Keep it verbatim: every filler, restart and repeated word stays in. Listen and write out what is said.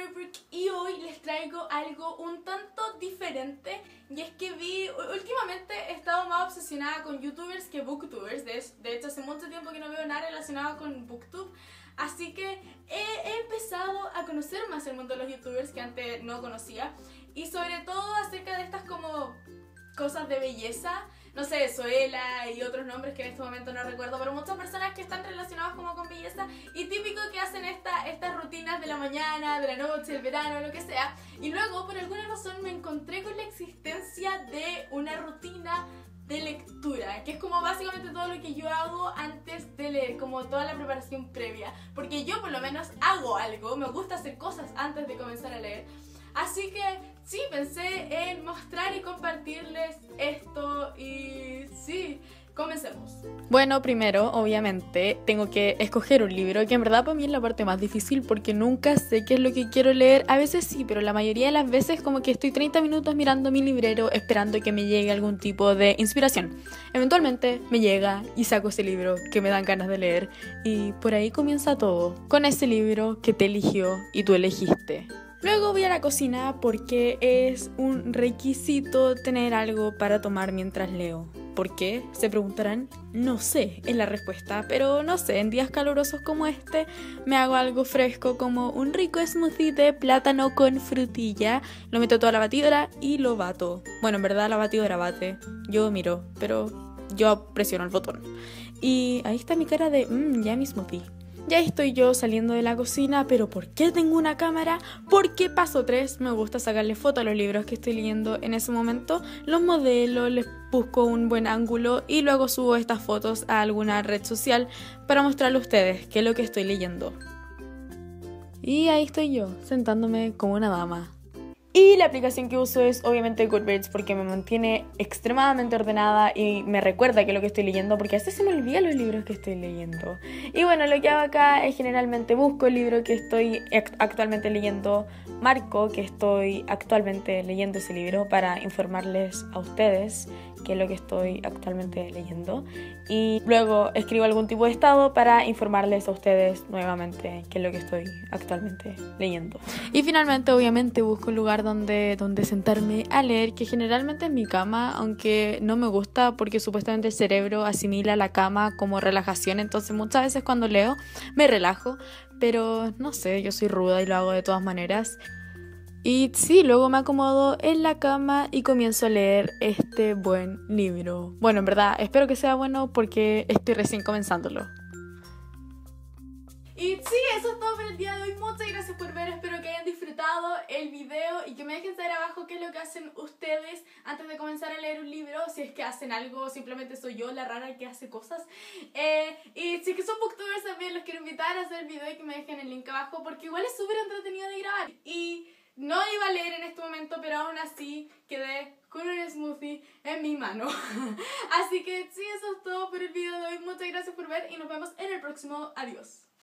Brooke y hoy les traigo algo un tanto diferente. Y es que vi, últimamente he estado más obsesionada con youtubers que booktubers. De, de hecho hace mucho tiempo que no veo nada relacionado con booktube. Así que he, he empezado a conocer más el mundo de los youtubers que antes no conocía. Y sobre todo acerca de estas como cosas de belleza. No sé, Zoela y otros nombres que en este momento no recuerdo, pero muchas personas que están relacionadas como con belleza y típico que hacen esta, estas rutinas de la mañana, de la noche, el verano, lo que sea. Y luego, por alguna razón, me encontré con la existencia de una rutina de lectura, que es como básicamente todo lo que yo hago antes de leer, como toda la preparación previa. Porque yo por lo menos hago algo, me gusta hacer cosas antes de comenzar a leer. Así que sí, pensé en mostrar y compartirles esto y sí, comencemos. Bueno, primero, obviamente, tengo que escoger un libro, que en verdad para mí es la parte más difícil porque nunca sé qué es lo que quiero leer. A veces sí, pero la mayoría de las veces como que estoy treinta minutos mirando mi librero esperando que me llegue algún tipo de inspiración. Eventualmente me llega y saco ese libro que me dan ganas de leer y por ahí comienza todo, con ese libro que te eligió y tú elegiste. Luego voy a la cocina porque es un requisito tener algo para tomar mientras leo. ¿Por qué? Se preguntarán. No sé, es la respuesta, pero no sé, en días calurosos como este me hago algo fresco como un rico smoothie de plátano con frutilla, lo meto toda la batidora y lo bato. Bueno, en verdad la batidora bate, yo miro, pero yo presiono el botón. Y ahí está mi cara de, mmm, ya mi smoothie. Ya estoy yo saliendo de la cocina, pero ¿por qué tengo una cámara? Porque paso tres, me gusta sacarle fotos a los libros que estoy leyendo en ese momento, los modelo, les busco un buen ángulo y luego subo estas fotos a alguna red social para mostrarle a ustedes qué es lo que estoy leyendo. Y ahí estoy yo, sentándome como una dama. Y la aplicación que uso es obviamente Goodreads porque me mantiene extremadamente ordenada y me recuerda que es lo que estoy leyendo porque a veces se me olvidan los libros que estoy leyendo. Y bueno, lo que hago acá es generalmente busco el libro que estoy actualmente leyendo, marco que estoy actualmente leyendo ese libro para informarles a ustedes qué es lo que estoy actualmente leyendo y luego escribo algún tipo de estado para informarles a ustedes nuevamente qué es lo que estoy actualmente leyendo. Y finalmente obviamente busco un lugar donde, donde sentarme a leer, que generalmente es mi cama, aunque no me gusta porque supuestamente el cerebro asimila la cama como relajación, entonces muchas veces cuando leo me relajo, pero no sé, yo soy ruda y lo hago de todas maneras. Y sí, luego me acomodo en la cama y comienzo a leer este buen libro. Bueno, en verdad, espero que sea bueno porque estoy recién comenzándolo. Y sí, eso es todo por el día de hoy. Muchas gracias por ver, espero que hayan disfrutado el video y que me dejen saber abajo qué es lo que hacen ustedes antes de comenzar a leer un libro, si es que hacen algo, simplemente soy yo la rara que hace cosas. Eh, y si es que son booktubers también los quiero invitar a hacer el video y que me dejen el link abajo porque igual es súper entretenido de grabar. Y no iba a leer en este momento, pero aún así quedé con un smoothie en mi mano. Así que sí, eso es todo por el video de hoy. Muchas gracias por ver y nos vemos en el próximo. Adiós.